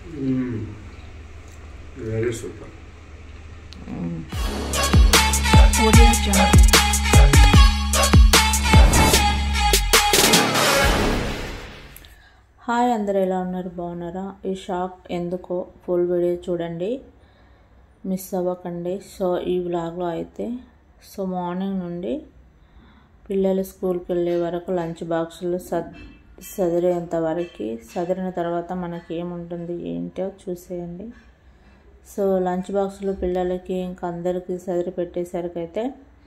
Very super. Hi, అందరు ఎలా ఉన్నారు? బాగున్నారా? ఈ షాక్ ఎందుకో ఫుల్ వీడియో చూడండి, మిస్ అవ్వకండి. సో ఈ వ్లాగ్లో అయితే మార్నింగ్ నుండి పిల్లలు స్కూల్కి వెళ్ళే వరకు లంచ్ బాక్సులు సదిరేంత వరకు, సదిరిన తర్వాత మనకి ఏముంటుంది ఏంటో చూసేయండి. సో లంచ్ బాక్సులు పిల్లలకి ఇంకా అందరికీ సదిరి పెట్టేసరికి అయితే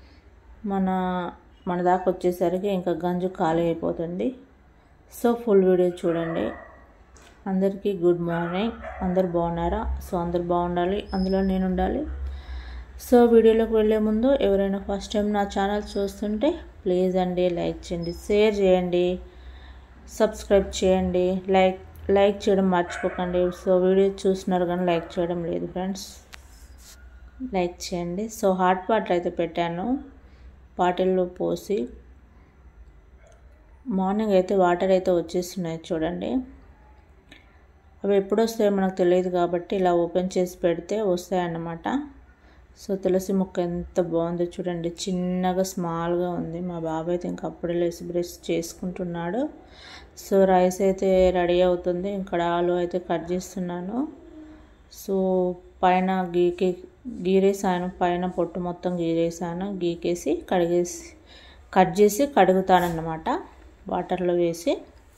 మన దాకా వచ్చేసరికి ఇంకా గంజు ఖాళీ అయిపోతుంది. సో ఫుల్ వీడియో చూడండి. అందరికీ గుడ్ మార్నింగ్. అందరు బాగున్నారా? సో అందరు బాగుండాలి, అందులో నేను ఉండాలి. సో వీడియోలోకి వెళ్ళే ముందు ఎవరైనా ఫస్ట్ టైం నా ఛానల్ చూస్తుంటే ప్లీజ్ అండి లైక్ చేయండి, షేర్ చేయండి, సబ్స్క్రైబ్ చేయండి, లైక్ చేయడం మర్చిపోకండి. సో వీడియో చూస్తున్నారు కానీ లైక్ చేయడం లేదు ఫ్రెండ్స్, లైక్ చేయండి. సో హాట్ వాటర్ అయితే పెట్టాను బాటిల్లో పోసి. మార్నింగ్ అయితే వాటర్ అయితే వచ్చేస్తున్నాయి చూడండి. అవి ఎప్పుడు వస్తాయో మనకు తెలియదు కాబట్టి ఇలా ఓపెన్ చేసి పెడితే వస్తాయన్నమాట. సో తులసి మొక్క ఎంత బాగుందో చూడండి, చిన్నగా స్మాల్గా ఉంది. మా బాబాయ్ అయితే ఇంకా అప్పుడే లేసి బ్రష్ చేసుకుంటున్నాడు. సో రైస్ అయితే రెడీ అవుతుంది. ఇక్కడ ఆలు అయితే కట్ చేస్తున్నాను. సో పైన గీరేసాను, పైన పొట్టు మొత్తం గీరేసాను. గీకేసి కట్ చేసి కడుగుతానన్నమాట వాటర్లో వేసి.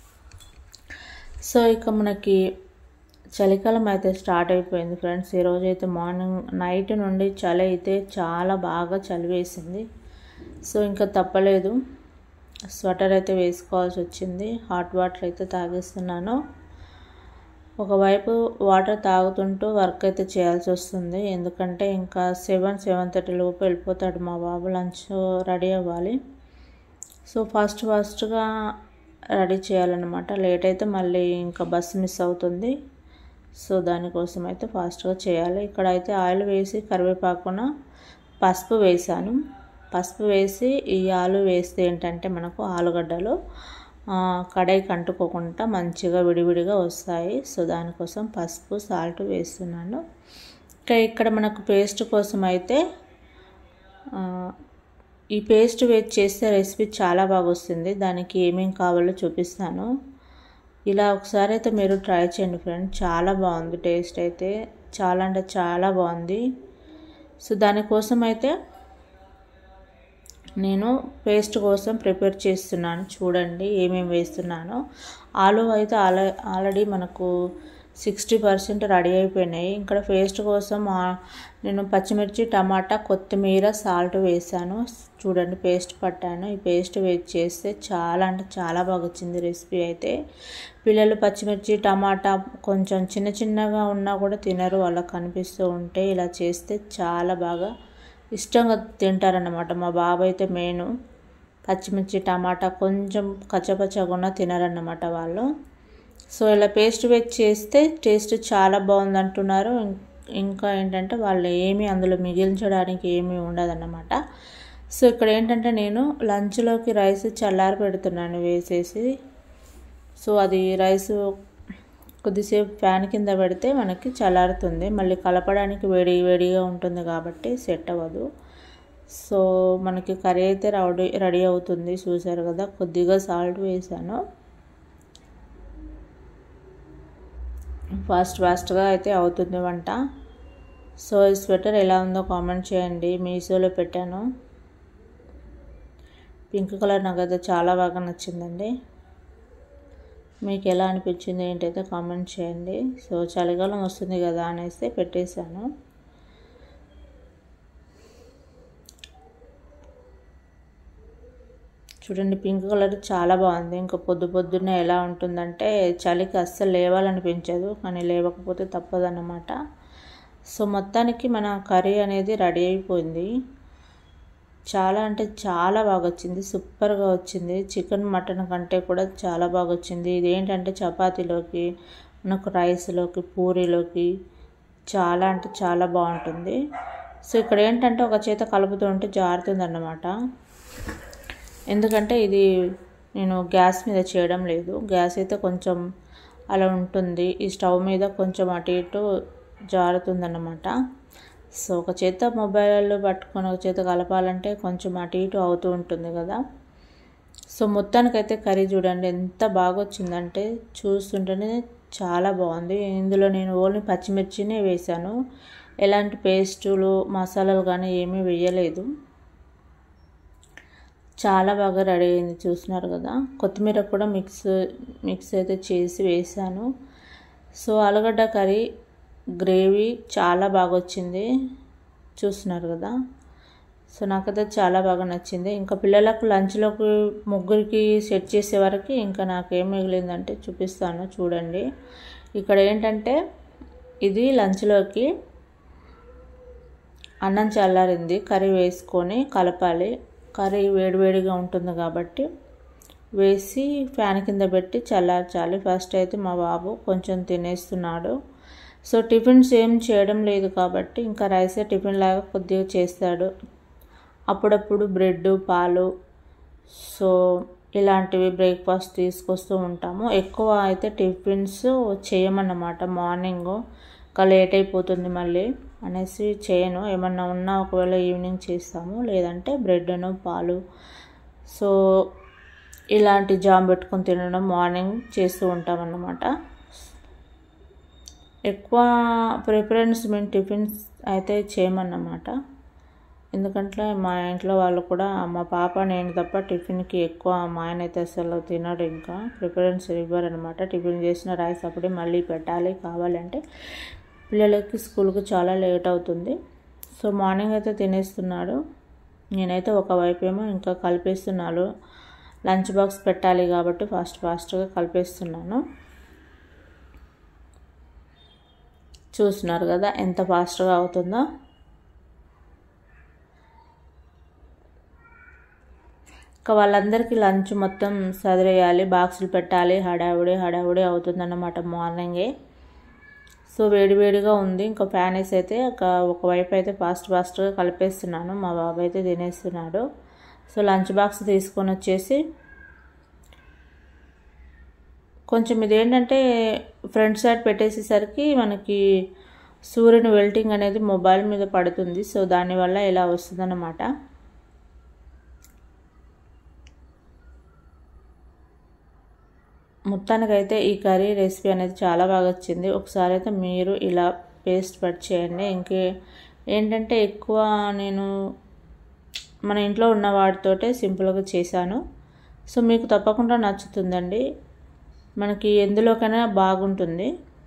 సో ఇక మనకి చలికాలం అయితే స్టార్ట్ అయిపోయింది ఫ్రెండ్స్. ఈరోజు అయితే నైట్ నుండి చలి అయితే చాలా బాగా చలి వేసింది. సో ఇంకా తప్పలేదు, స్వెటర్ అయితే వేసుకోవాల్సి వచ్చింది. హాట్ వాటర్ అయితే తాగేస్తున్నాను. ఒకవైపు వాటర్ తాగుతుంటూ వర్క్ అయితే చేయాల్సి వస్తుంది, ఎందుకంటే ఇంకా 7:30 లోపు వెళ్ళిపోతాడు మా బాబు. లంచ్ రెడీ అవ్వాలి. సో ఫాస్ట్గా రెడీ చేయాలన్నమాట. లేట్ అయితే మళ్ళీ ఇంకా బస్సు మిస్ అవుతుంది. సో దానికోసం అయితే ఫాస్ట్గా చేయాలి. ఇక్కడ అయితే ఆయిల్ వేసి కరివేపాకున పసుపు వేసాను. పసుపు వేసి ఈ ఆలు వేస్తే ఏంటంటే మనకు ఆలుగడ్డలు కడాయికి అంటుకోకుండా మంచిగా విడివిడిగా వస్తాయి. సో దానికోసం పసుపు సాల్ట్ వేస్తున్నాను. ఇక్కడ మనకు పేస్ట్ కోసం అయితే ఈ పేస్ట్ వేసి చేస్తే రెసిపీ చాలా బాగా వస్తుంది. దానికి ఏమేమి కావాలో చూపిస్తాను. ఇలా ఒకసారి అయితే మీరు ట్రై చేయండి ఫ్రెండ్స్, చాలా బాగుంది. టేస్ట్ అయితే చాలా అంటే చాలా బాగుంది. సో దానికోసం అయితే నేను పేస్ట్ కోసం ప్రిపేర్ చేస్తున్నాను. చూడండి ఏమేమి వేస్తున్నానో. ఆలు అయితే ఆల్రెడీ మనకు 60% రెడీ అయిపోయినాయి. ఇక్కడ పేస్ట్ కోసం నేను పచ్చిమిర్చి, టమాటా, కొత్తిమీర, సాల్ట్ వేసాను. చూడండి పేస్ట్ పట్టాను. ఈ పేస్ట్ వేసి చేస్తే చాలా అంటే చాలా బాగా వచ్చింది రెసిపీ అయితే. పిల్లలు పచ్చిమిర్చి, టమాటా కొంచెం చిన్నగా ఉన్నా కూడా తినరు, వాళ్ళకి కనిపిస్తూ ఉంటే. ఇలా చేస్తే చాలా బాగా ఇష్టంగా తింటారన్నమాట. మా బాబు అయితే మెయిన్ పచ్చిమిర్చి, టమాటా కొంచెం కచ్చపచ్చగా ఉన్నా తినరన్నమాట వాళ్ళు. సో ఇలా పేస్ట్ వేసి చేస్తే టేస్ట్ చాలా బాగుంది అంటున్నారు. ఇంకా ఏంటంటే వాళ్ళు ఏమీ అందులో మిగిల్చడానికి ఏమీ ఉండదన్నమాట. సో ఇక్కడ ఏంటంటే నేను లంచ్లోకి రైస్ చల్లారి పెడుతున్నాను వేసేసి. సో అది రైస్ కొద్దిసేపు ఫ్యాన్ కింద పెడితే మనకి చల్లారుతుంది. మళ్ళీ కలపడానికి వేడిగా ఉంటుంది కాబట్టి సెట్ అవ్వదు. సో మనకి కర్రీ అయితే రెడీ అవుతుంది. చూసారు కదా, కొద్దిగా సాల్ట్ వేసాను. ఫాస్ట్గా అయితే అవుతుంది వంట. సో ఈ స్వెటర్ ఎలా ఉందో కామెంట్ చేయండి. మీషోలో పెట్టాను. పింక్ కలర్ నాకైతే చాలా బాగా నచ్చిందండి. మీకు ఎలా అనిపించింది ఏంటైతే కామెంట్ చేయండి. సో చలికాలం వస్తుంది కదా అనేసి పెట్టేశాను. చూడండి పింక్ కలర్ చాలా బాగుంది. ఇంకా పొద్దున్నే ఎలా ఉంటుందంటే చలికి అస్సలు లేవాలనిపించదు, కానీ లేవకపోతే తప్పదన్నమాట. సో మొత్తానికి మన కర్రీ అనేది రెడీ అయిపోయింది. చాలా అంటే చాలా బాగా వచ్చింది, సూపర్గా వచ్చింది. చికెన్ మటన్ కంటే కూడా చాలా బాగా వచ్చింది. ఇదేంటంటే చపాతీలోకి, మనకు రైస్లోకి, పూరీలోకి చాలా అంటే చాలా బాగుంటుంది. సో ఇక్కడ ఏంటంటే ఒక చేత కలుపుతుంటే జారుతుంది అన్నమాట. ఎందుకంటే ఇది నేను గ్యాస్ మీద చేయడం లేదు. గ్యాస్ అయితే కొంచెం అలా ఉంటుంది. ఈ స్టవ్ మీద కొంచెం అటు ఇటు జారుతుందన్నమాట. సో ఒక చేత మొబైల్ పట్టుకొని ఒక చేత కలపాలంటే కొంచెం అటు ఇటు అవుతూ ఉంటుంది కదా. సో మొత్తానికైతే కర్రీ చూడండి ఎంత బాగా వచ్చిందంటే చూస్తుంటేనే చాలా బాగుంది. ఇందులో నేను ఓన్లీ పచ్చిమిర్చినే వేసాను, ఎలాంటి పేస్టులు మసాలాలు కానీ ఏమీ వేయలేదు. చాలా బాగా రెడీ అయింది, చూస్తున్నారు కదా. కొత్తిమీర కూడా మిక్స్ అయితే చేసి వేసాను. సో ఆలుగడ్డ కర్రీ గ్రేవీ చాలా బాగా వచ్చింది, చూస్తున్నారు కదా. సో నాకైతే చాలా బాగా నచ్చింది. ఇంకా పిల్లలకు లంచ్లోకి ముగ్గురికి సెట్ చేసే వరకు ఇంకా నాకేం మిగిలిందంటే చూపిస్తాను చూడండి. ఇక్కడ ఏంటంటే ఇది లంచ్లోకి అన్నం చల్లారింది, కర్రీ వేసుకొని కలపాలి. కర్రీ వేడివేడిగా ఉంటుంది కాబట్టి వేసి ఫ్యాన్ కింద పెట్టి చల్లార్చాలి. ఫస్ట్ అయితే మా బాబు కొంచెం తినేస్తున్నాడు. సో టిఫిన్స్ ఏం చేయడం లేదు కాబట్టి ఇంకా రైసే టిఫిన్ లాగా కొద్దిగా చేస్తాడు. అప్పుడప్పుడు బ్రెడ్ పాలు సో ఇలాంటివి బ్రేక్ఫాస్ట్ తీసుకొస్తూ ఉంటాము. ఎక్కువ అయితే టిఫిన్స్ చేయమన్నమాట. మార్నింగ్ ఇంకా లేట్ అయిపోతుంది మళ్ళీ అనేసి చేయను. ఏమన్నా ఉన్నా ఒకవేళ ఈవినింగ్ చేస్తాము, లేదంటే బ్రెడ్ను పాలు సో ఇలాంటి జామ్ పెట్టుకొని తినడం మార్నింగ్ చేస్తూ ఉంటామన్నమాట. ఎక్కువ ప్రిఫరెన్స్ మేము టిఫిన్స్ అయితే చేయమన్నమాట. ఎందుకంటే మా ఇంట్లో వాళ్ళు కూడా మా పాప నేను తప్ప టిఫిన్కి ఎక్కువ మా ఆయన అయితే అసలు తినడు, ఇంకా ప్రిఫరెన్స్ ఇవ్వరనమాట. టిఫిన్ చేసిన రైస్ అప్పుడే మళ్ళీ పెట్టాలి కావాలంటే. పిల్లలకి స్కూల్కి చాలా లేట్ అవుతుంది. సో మార్నింగ్ అయితే తినేస్తున్నాడు. నేనైతే ఒకవైపు ఏమో ఇంకా కలిపేస్తున్నాను. లంచ్ బాక్స్ పెట్టాలి కాబట్టి ఫాస్ట్గా కలిపేస్తున్నాను. చూస్తున్నారు కదా ఎంత ఫాస్ట్గా అవుతుందో. ఇంకా వాళ్ళందరికీ లంచ్ మొత్తం సదిరేయాలి, బాక్సులు పెట్టాలి, హడావుడి అవుతుందన్నమాట మార్నింగే. సో వేడివేడిగా ఉంది. ఇంకా ఫ్యాన్ వేసి అయితే ఒకవైపు అయితే ఫాస్ట్గా కలిపేస్తున్నాను. మా బాబు అయితే తినేస్తున్నాడు. సో లంచ్ బాక్స్ తీసుకొని వచ్చేసి కొంచెం ఇదేంటంటే ఫ్రంట్ సైడ్ పెట్టేసేసరికి మనకి సూర్యుని వెల్టింగ్ అనేది మొబైల్ మీద పడుతుంది. సో దానివల్ల ఇలా వస్తుందన్నమాట. మొత్తానికైతే ఈ కర్రీ రెసిపీ అనేది చాలా బాగా వచ్చింది. ఒకసారి అయితే మీరు ఇలా పేస్ట్ పట్టి చేయండి. ఏంటంటే ఎక్కువ నేను మన ఇంట్లో ఉన్న వాటితోటే సింపుల్గా చేశాను. సో మీకు తప్పకుండా నచ్చుతుందండి. మనకి ఎందులోకైనా బాగుంటుంది.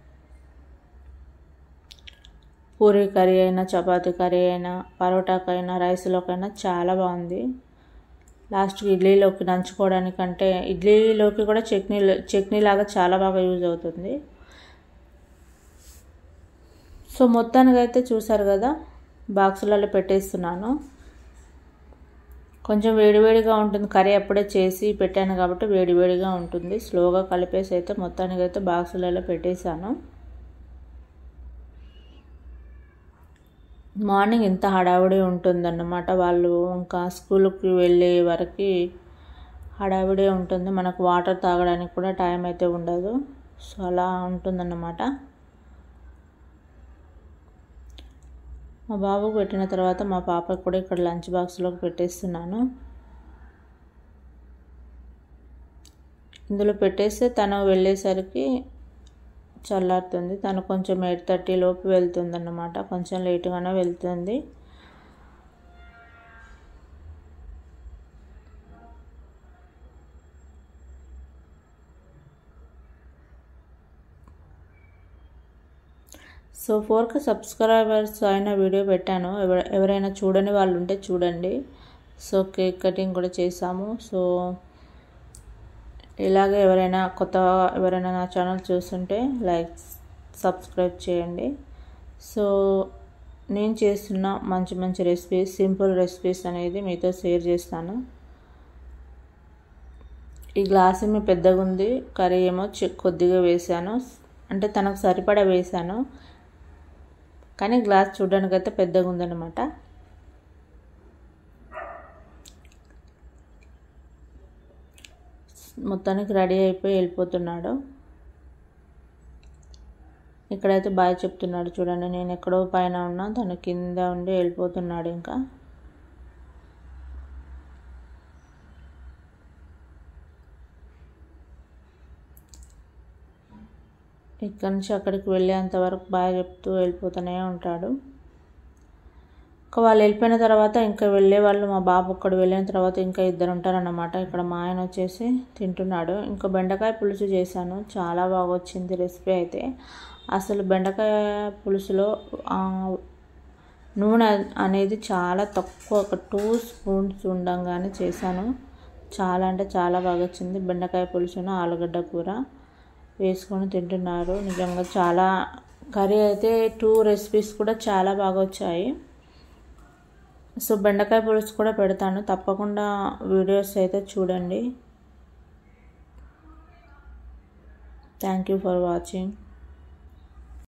పూరీ కర్రీ అయినా, చపాతీ కర్రీ అయినా, పరోటాకైనా, రైస్లోకైనా చాలా బాగుంది. లాస్ట్కి ఇడ్లీలోకి నంచుకోవడానికంటే ఇడ్లీలోకి కూడా చట్నీ లాగా చాలా బాగా యూజ్ అవుతుంది. సో మొత్తానికైతే చూసారు కదా, బాక్సులలో పెట్టేస్తున్నాను. కొంచెం వేడివేడిగా ఉంటుంది. కర్రీ అప్పుడే చేసి పెట్టాను కాబట్టి వేడివేడిగా ఉంటుంది. స్లోగా కలిపేసి అయితే మొత్తానికైతే బాక్సులలో పెట్టేశాను. మార్నింగ్ ఎంత హడావిడి ఉంటుందన్నమాట. వాళ్ళు ఇంకా స్కూల్కి వెళ్ళే వరకు హడావిడే ఉంటుంది. మనకు వాటర్ తాగడానికి కూడా టైం అయితే ఉండదు. సో అలా ఉంటుందన్నమాట. మా బాబుకు పెట్టిన తర్వాత మా పాపకు కూడా ఇక్కడ లంచ్ బాక్స్లోకి పెట్టేస్తున్నాను. ఇందులో పెట్టేస్తే తను వెళ్ళేసరికి చల్లారుతుంది. తను కొంచెం 8:30 లోపు వెళ్తుంది అన్నమాట. కొంచెం లేటుగానే వెళ్తుంది. సో 4K సబ్స్క్రైబర్స్ అయిన వీడియో పెట్టాను. ఎవరైనా చూడని వాళ్ళు ఉంటే చూడండి. సో కేక్ కటింగ్ కూడా చేసాము. సో ఇలాగే ఎవరైనా నా ఛానల్ చూస్తుంటే సబ్స్క్రైబ్ చేయండి. సో నేను చేస్తున్న మంచి రెసిపీస్, సింపుల్ రెసిపీస్ అనేది మీతో షేర్ చేస్తాను. ఈ గ్లాస్ ఏమో పెద్దగా ఉంది, కర్రీ ఏమో కొద్దిగా వేసాను. అంటే తనకు సరిపడా వేసాను, కానీ గ్లాస్ చూడడానికి అయితే పెద్దగా ఉందన్నమాట. మొత్తానికి రెడీ అయిపోయి వెళ్ళిపోతున్నాడు. ఇక్కడైతే బాయ్ చెప్తున్నాడు చూడండి. నేను ఎక్కడో పైన ఉన్నా, తను కింద ఉండి వెళ్ళిపోతున్నాడు. ఇంకా ఇక్కడి నుంచి అక్కడికి వెళ్ళేంత వరకు బాయ్ చెప్తూ వెళ్ళిపోతూనే ఉంటాడు. ఇంకా వాళ్ళు వెళ్ళిపోయిన తర్వాత ఇంకా వెళ్ళే వాళ్ళు, మా బాబు ఒక్కడు వెళ్ళిన తర్వాత ఇంకా ఇద్దరు ఉంటారన్నమాట. ఇక్కడ మా ఆయన వచ్చేసి తింటున్నాడు. ఇంకా బెండకాయ పులుసు చేశాను, చాలా బాగా వచ్చింది రెసిపీ అయితే. అసలు బెండకాయ పులుసులో నూనె అనేది చాలా తక్కువ, ఒక 2 స్పూన్స్ ఉండంగానే చేశాను. చాలా అంటే చాలా బాగా వచ్చింది. బెండకాయ పులుసును ఆలుగడ్డ కూర వేసుకొని తింటున్నారు. నిజంగా చాలా కర్రీ అయితే 2 రెసిపీస్ కూడా చాలా బాగా వచ్చాయి. సో బెండకాయ పులుసు కూడా పెడతాను, తప్పకుండా వీడియోస్ అయితే చూడండి. Thank you for watching.